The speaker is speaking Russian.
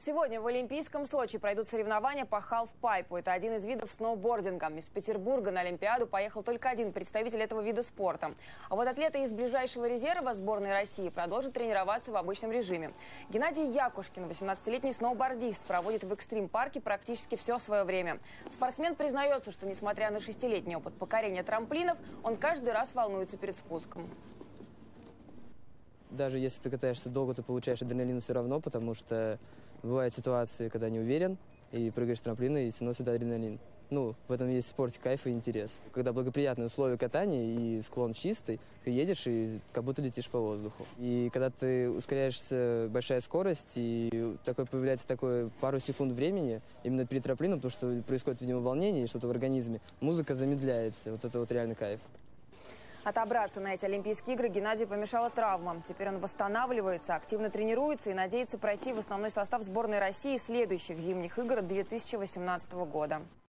Сегодня в Олимпийском Сочи пройдут соревнования по халфпайпу. Это один из видов сноубординга. Из Петербурга на Олимпиаду поехал только один представитель этого вида спорта. А вот атлеты из ближайшего резерва сборной России продолжат тренироваться в обычном режиме. Геннадий Якушкин, 18-летний сноубордист, проводит в экстрим-парке практически все свое время. Спортсмен признается, что несмотря на 6-летний опыт покорения трамплинов, он каждый раз волнуется перед спуском. Даже если ты катаешься долго, ты получаешь адреналин все равно, потому что бывают ситуации, когда не уверен, и прыгаешь с трамплина, и сносит адреналин. Ну, в этом есть в спорте кайф и интерес. Когда благоприятные условия катания и склон чистый, ты едешь и как будто летишь по воздуху. И когда ты ускоряешься, большая скорость, и появляется такое пару секунд времени именно перед трамплином, потому что происходит, видимо, волнение, что-то в организме, музыка замедляется. Вот это вот реально кайф. Отобраться на эти Олимпийские игры Геннадию помешала травма. Теперь он восстанавливается, активно тренируется и надеется пройти в основной состав сборной России следующих зимних игр 2018 года.